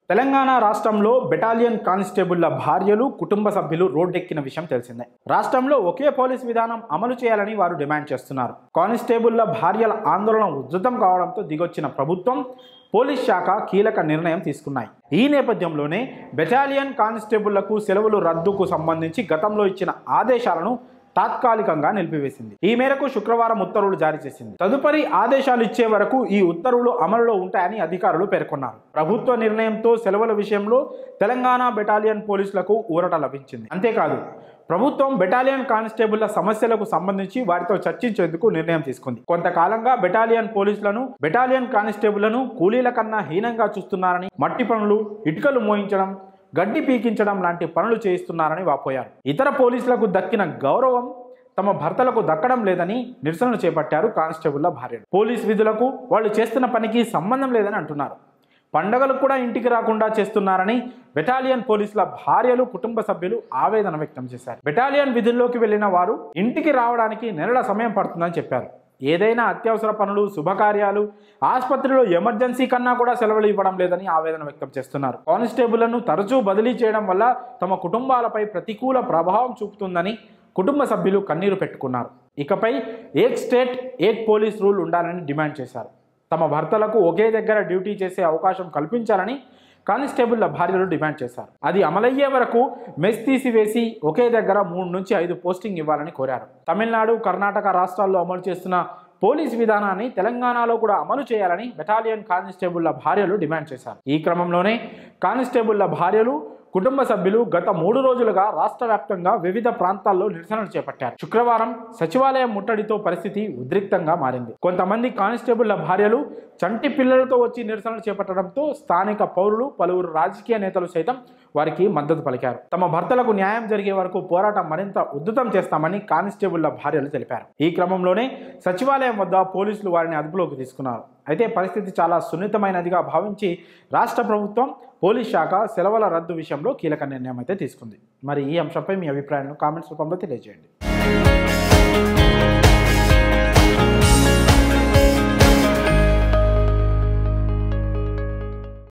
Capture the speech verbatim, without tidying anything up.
తెలంగాణ రాష్ట్రంలో బెటాలియన్ కానిస్టేబుళ్ల భార్యలు కుటుంబ సభ్యులు రోడ్డెక్కిన విషయం తెలిసిందే. రాష్ట్రంలో ఒకే పోలీస్ విధానం అమలు చేయాలని వారు డిమాండ్ చేస్తున్నారు. కానిస్టేబుళ్ల భార్యల ఆందోళన ఉధృతం కావడంతో దిగొచ్చిన ప్రభుత్వం, పోలీస్ శాఖ కీలక నిర్ణయం తీసుకున్నాయి. ఈ నేపథ్యంలోనే బెటాలియన్ కానిస్టేబుళ్లకు సెలవులు రద్దుకు సంబంధించి గతంలో ఇచ్చిన ఆదేశాలను తాత్కాలికంగా నిలిపివేసింది. ఈ మేరకు శుక్రవారం ఉత్తర్వులు జారీ చేసింది. తదుపరి ఆదేశాలు ఇచ్చే వరకు ఈ ఉత్తర్వులు అమలులో ఉంటాయని అధికారులు పేర్కొన్నారు. ప్రభుత్వ నిర్ణయంతో సెలవుల విషయంలో తెలంగాణ బెటాలియన్ పోలీసులకు ఊరట లభించింది. అంతేకాదు, ప్రభుత్వం బెటాలియన్ కానిస్టేబుళ్ల సమస్యలకు సంబంధించి వారితో చర్చించేందుకు నిర్ణయం తీసుకుంది. కొంతకాలంగా బెటాలియన్ పోలీసులను, బెటాలియన్ కానిస్టేబుళ్లను కూలీల కన్నా హీనంగా చూస్తున్నారని, మట్టి పనులు, ఇటుకలు మోయించడం, గడ్డి పీకించడం లాంటి పనులు చేయిస్తున్నారని వాపోయారు. ఇతర పోలీసులకు దక్కిన గౌరవం తమ భర్తలకు దక్కడం లేదని నిరసనలు చేపట్టారు కానిస్టేబుళ్ల భార్యలు. పోలీస్ విధులకు వాళ్ళు చేస్తున్న పనికి సంబంధం లేదని అంటున్నారు. పండగలు కూడా ఇంటికి రాకుండా చేస్తున్నారని బెటాలియన్ పోలీసుల భార్యలు, కుటుంబ సభ్యులు ఆవేదన వ్యక్తం చేశారు. బెటాలియన్ విధుల్లోకి వెళ్లిన వారు ఇంటికి రావడానికి నెలల సమయం పడుతుందని చెప్పారు. ఏదైనా అత్యవసర పనులు, శుభకార్యాలు, ఆసుపత్రిలో ఎమర్జెన్సీ కన్నా కూడా సెలవులు ఇవ్వడం లేదని ఆవేదన వ్యక్తం చేస్తున్నారు. కానిస్టేబుళ్లను తరచూ బదిలీ చేయడం వల్ల తమ కుటుంబాలపై ప్రతికూల ప్రభావం చూపుతుందని కుటుంబ సభ్యులు కన్నీరు పెట్టుకున్నారు. ఇకపై ఏక్ స్టేట్ ఏక్ పోలీస్ రూల్ ఉండాలని డిమాండ్ చేశారు. తమ భర్తలకు ఒకే దగ్గర డ్యూటీ చేసే అవకాశం కల్పించాలని కానిస్టేబుళ్ల భార్యలు డిమాండ్ చేశారు. అది అమలయ్యే వరకు మెస్ తీసివేసి ఒకే దగ్గర మూడు నుంచి ఐదు పోస్టింగ్ ఇవ్వాలని కోరారు. తమిళనాడు, కర్ణాటక రాష్ట్రాల్లో అమలు చేస్తున్న పోలీస్ విధానాన్ని తెలంగాణలో కూడా అమలు చేయాలని బెటాలియన్ కానిస్టేబుళ్ల భార్యలు డిమాండ్ చేశారు. ఈ క్రమంలోనే కానిస్టేబుళ్ల భార్యలు, కుటుంబ సభ్యులు గత మూడు రోజులుగా రాష్ట్ర వ్యాప్తంగా వివిధ ప్రాంతాల్లో నిరసనలు చేపట్టారు. శుక్రవారం సచివాలయం ముట్టడితో పరిస్థితి ఉద్రిక్తంగా మారింది. కొంతమంది కానిస్టేబుళ్ల భార్యలు చంటి పిల్లలతో వచ్చి నిరసనలు చేపట్టడంతో స్థానిక పౌరులు, పలువురు రాజకీయ నేతలు సైతం వారికి మద్దతు పలికారు. తమ భర్తలకు న్యాయం జరిగే వరకు పోరాటం మరింత ఉధృతం చేస్తామని కానిస్టేబుళ్ల భార్యలు తెలిపారు. ఈ క్రమంలోనే సచివాలయం వద్ద పోలీసులు వారిని అదుపులోకి తీసుకున్నారు. అయితే పరిస్థితి చాలా సున్నితమైనదిగా భావించి రాష్ట్ర ప్రభుత్వం, పోలీస్ శాఖ సెలవుల రద్దు విషయంలో కీలక నిర్ణయం అయితే తీసుకుంది. మరి ఈ అంశంపై మీ అభిప్రాయాలను కామెంట్స్ రూపంలో తెలియజేయండి.